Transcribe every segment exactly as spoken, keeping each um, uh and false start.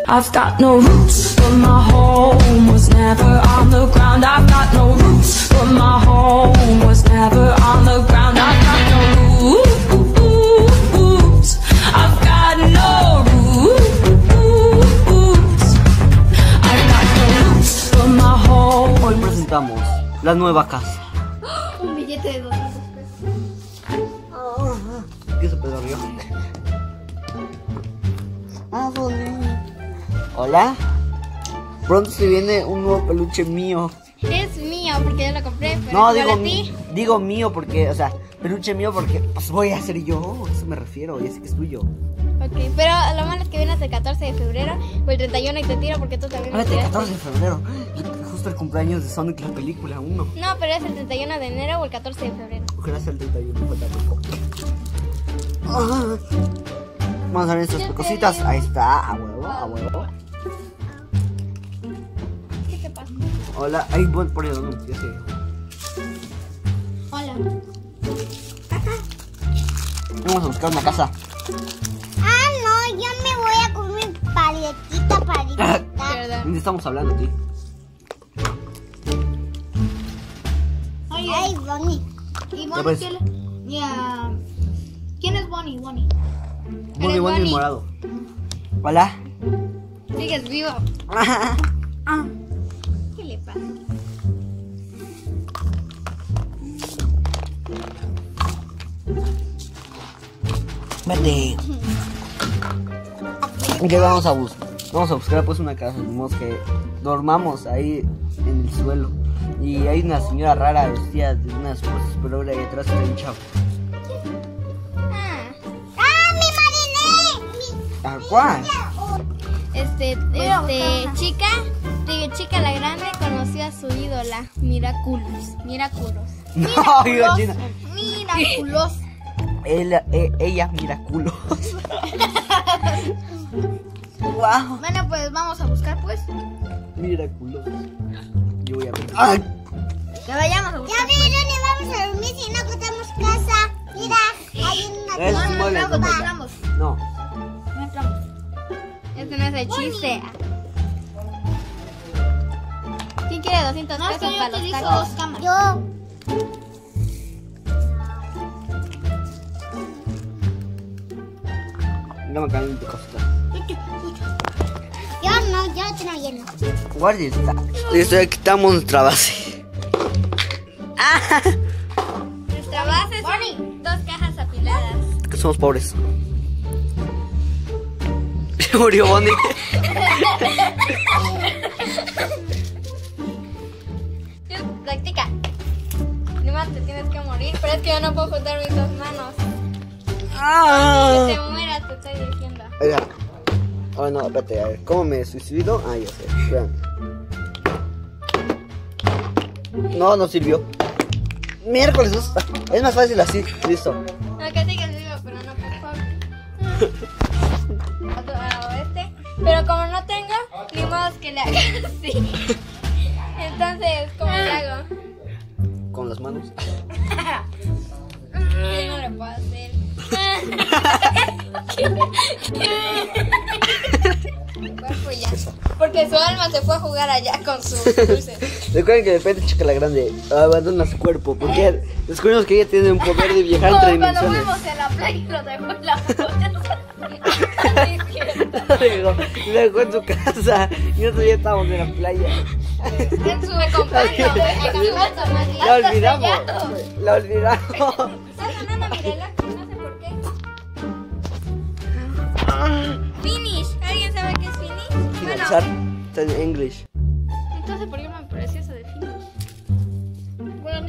I've got no roots, but my home was never on the ground. I've got no roots, but my home was never on the ground. I've got no roots. I've got no roots. I've got no roots, but my home. Hoy presentamos la nueva casa. Un billete de doscientos pesos. ¿Qué se pedorrió? Ah, hola. Pronto se viene un nuevo peluche mío. Es mío porque yo lo compré, pero No, es digo, para ti. digo mío porque, o sea, peluche mío porque pues voy a ser yo. A eso me refiero, ya sé que es tuyo. Ok, pero lo malo es que vienes el catorce de febrero o el treinta y uno y te tiro porque tú también me Ahora el tiraste. catorce de febrero. Justo el cumpleaños de Sonic, la película uno. No, pero es el treinta y uno de enero o el catorce de febrero. Ojalá sea el treinta y uno, falta poco. Ah. Vamos a ver estas cositas. Ahí está, a huevo, a huevo. ¿Qué te pasa? Hola, ahí voy por el no, ya sé. Hola. Vamos a buscar una casa. Ah, no, yo me voy a comer paletita, paletita. Perdón. ¿De estamos hablando aquí? Oye, Ay, Bonnie. ¿y Ya Bonnie pues. quién, ya, ¿quién es Bonnie? Bonnie. Bonnie, Eres Bonnie Bonnie. morado. Hola. Sigues vivo. ¿Qué le pasa? Vete. ¿Qué vamos a buscar? Vamos a buscar pues una casa. Tenemos que dormamos ahí en el suelo. Y hay una señora rara vestida de unas cosas, pero ahora ahí atrás está un chavo. Ah, ¡Ah, mi mariné! Mi... ¿A cuál? este, este, chica, digo, chica la grande conoció a su ídola, Miraculous. Miraculous. No, digo China. Miraculous. Ella, e- ella mira culos. Wow. Bueno, pues vamos a buscar, pues. Mira culos. Yo voy a ver. ¡Ay! Que vayamos a Ya buscar. vi dónde vamos a dormir si no encontramos casa. Mira, hay una Es casa. muy No, lento, no, papá. entramos. No. No entramos. Este no es el chiste. ¿Quién quiere doscientos pesos para los tacos? Yo. No me caen de cositas. Yo no, yo te no lleno. Guardia está. Listo, ya quitamos nuestra base. ¡Ah! Nuestra base son dos cajas apiladas. Que somos pobres. Se murió Bonnie. Practica. Nomás te tienes que morir, pero es que yo no puedo juntar mis dos manos. ¡Ah! Que te mueras, te estoy diciendo. Oiga. Oh, no, espérate, a ver. ¿Cómo me suicido? Ah, ya sé. Espérame. No, no sirvió. Miércoles. Es más fácil así. Listo. No, que sigas vivo, pero no, por favor. Otro, ah, este. Pero como no tengo, ni modo que le haga así. Entonces, ¿cómo le hago? Con las manos. Yo no le puedo hacer. ¿Cuál fue ya? Porque su alma se fue a jugar allá con su dulce. Recuerden que de repente Chica la Grande abandona su cuerpo porque descubrimos que ella tiene un poder de viajar entre Como cuando dimensiones. fuimos en la playa y lo dejó en la Lo dejó en su casa y nosotros ya estábamos en la playa. En su me acompaña. La olvidamos. La olvidamos. Está sonando mi reloj, no sé por qué. Finish. ¿Alguien sabe qué es finish? Finalizar. Está en English. Entonces, ¿por qué me pareció eso de finish? Bueno.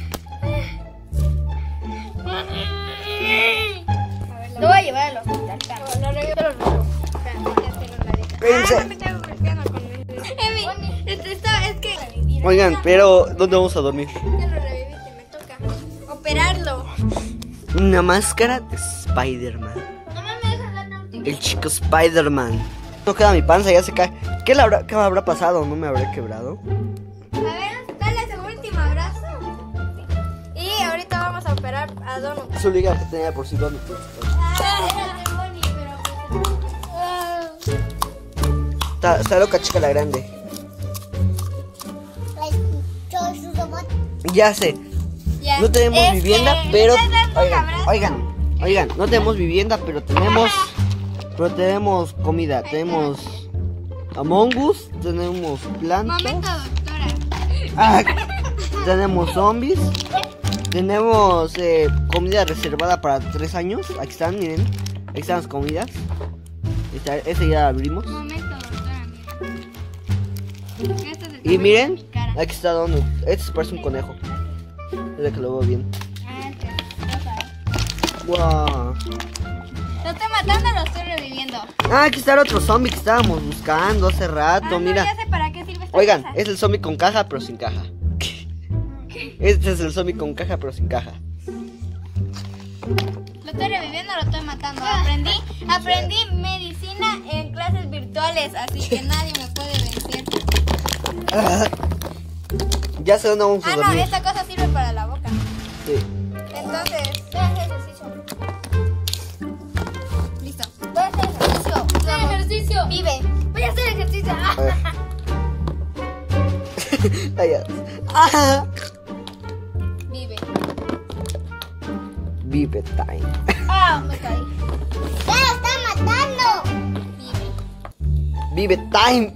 Lo voy a llevar al hospital. Lo revivo, lo revivo. Pense. Ah, me estaba golpeando con él. Emi, esto está- es que... Oigan, pero ¿dónde vamos a dormir? Ya lo reviviste, me toca operarlo. Una máscara de Spider-Man. No me dejas dar la última. El chico Spider-Man. No queda mi panza, ya se cae. ¿Qué, le habrá, ¿Qué me habrá pasado? ¿No me habré quebrado? A ver, dale ese último abrazo. Y ahorita vamos a operar a Dono. Su liga que tenía por sí donde. Ah, era de Bonnie, pero pues... Está, está loca chica la grande. Soy su robot. Ya sé. Ya. No tenemos Es vivienda, que pero... le estás dando un Oigan, abrazo. oigan, oigan, no tenemos vivienda, pero tenemos... Pero tenemos comida, tenemos... Among Us, tenemos plantas... Momento, doctora. Ah, tenemos zombies, tenemos eh, comida reservada para tres años. Aquí están, miren, aquí están las comidas. Esta, esta ya la abrimos. Momento, doctora, mira. Esto se Y está miren, poniendo en mi cara. aquí está Donut. Este se parece un conejo. Es que lo veo bien. Ah, ok, ya sabes. Wow. ¿Lo estoy matando o lo estoy reviviendo? Ah, aquí está el otro zombie que estábamos buscando hace rato. Ah, no, Mira. ya sé para qué sirve esta Oigan, cosa. es el zombie con caja, pero sin caja. Este es el zombie con caja, pero sin caja. ¿Lo estoy reviviendo o lo estoy matando? Aprendí, aprendí medicina en clases virtuales, así que nadie me puede vencer. Ah, ya sé dónde vamos a Ah, no, dormir. esta cosa sirve para la boca. Sí. Entonces, voy a hacer ejercicio. Listo. Voy a hacer ejercicio. Voy a hacer ejercicio. Vive. Voy a hacer ejercicio. A ver. Ah, ya. Ah. Vive. Vive time. Ah, me caí. ¡Ya lo está matando! Vive. Vive time.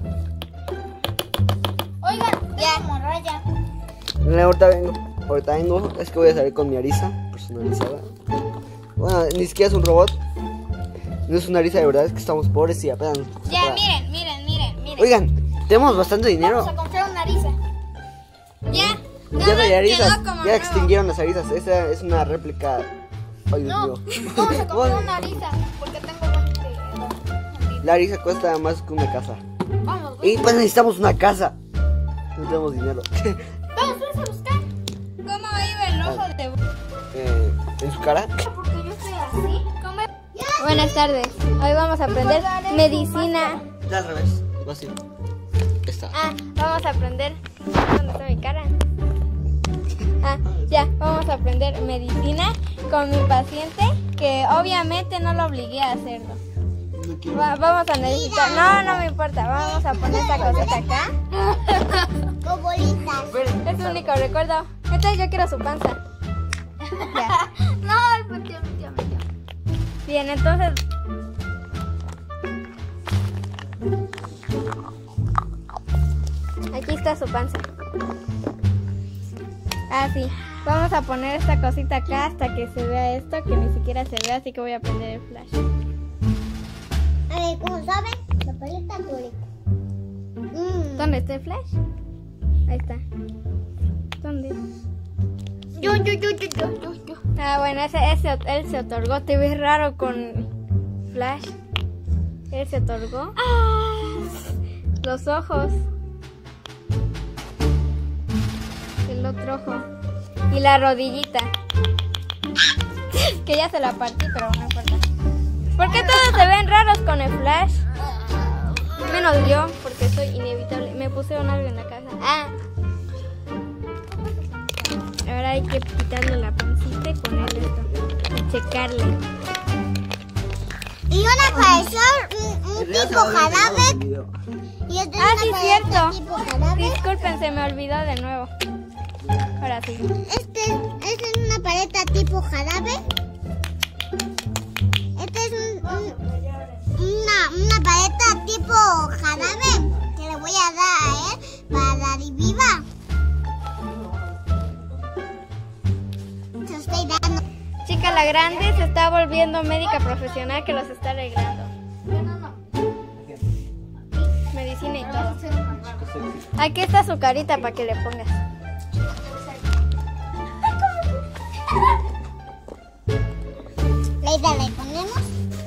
Oigan, ya. Como raya. Mira, ahorita vengo. Ahorita vengo. Es que voy a salir con mi Arisa personalizada. Bueno, ni siquiera es un robot. No es una Arisa de verdad, es que estamos pobres y apenas. Ya, para- miren, miren, miren, miren. Oigan, tenemos bastante dinero. Vamos a comprar una risa. Ya. Ya no hay arisas. quedó como Ya nuevo. extinguieron las arisas. Esa es una réplica. Ay, Dios No, mío. vamos a comprar Bueno, una risa porque tengo veinte. la arisa cuesta más que una casa. Vamos, Y pues necesitamos una casa. No tenemos dinero. vamos, vamos a buscar. ¿Cómo iba el ojo de eh, ¿En su cara? porque yo estoy así? ¿Cómo? Buenas tardes. Hoy vamos a aprender medicina. Ya al revés. Va así. Está. Ah, vamos a aprender. ¿Dónde está mi cara? Ah, ya, vamos a aprender medicina con mi paciente, que obviamente no lo obligué a hacerlo. Va- vamos a necesitar. No, no me importa. Vamos a poner esta cosita acá. Con bolitas. Es su único recuerdo. Entonces yo quiero su panza. Ya. No, el metió, metió, metió. Bien, entonces. Aquí está su panza. Ah, sí. Vamos a poner esta cosita acá hasta que se vea esto, que ni siquiera se ve, así que voy a prender el flash. A ver, ¿cómo saben? La paleta bolita. Mm. ¿Dónde está el flash? Ahí está. ¿Dónde? Yo, yo, yo, yo, yo, yo, yo. Ah, bueno, ese, ese él se otorgó. Te ves raro con flash. Él se otorgó. Los ojos. El otro ojo. Y la rodillita. Que ya se la partí, pero no importa. ¿Por qué todos se ven raros con el flash? Menos yo, porque soy inevitable. Me puse un algo en la casa. Ah. Ahora hay que quitarle la pancita y ponerle esto. Y checarle. Y una pareció un, un tipo jarabe. Y otra Ah, una sí, paleta cierto. tipo jarabe. Disculpen, se me olvidó de nuevo. Ahora sí. Este, este es una paleta tipo jarabe. Este es un, un- una, una paleta tipo jarabe que le voy a dar a él para dar y viva. Se lo estoy dando. Chica la grande se está volviendo médica profesional que los está arreglando. Medicina y todo. Aquí está su carita para que le pongas. Leida, le ponemos.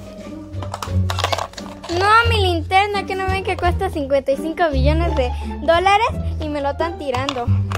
No, mi linterna, que no ven que cuesta cincuenta y cinco billones de dólares y me lo están tirando.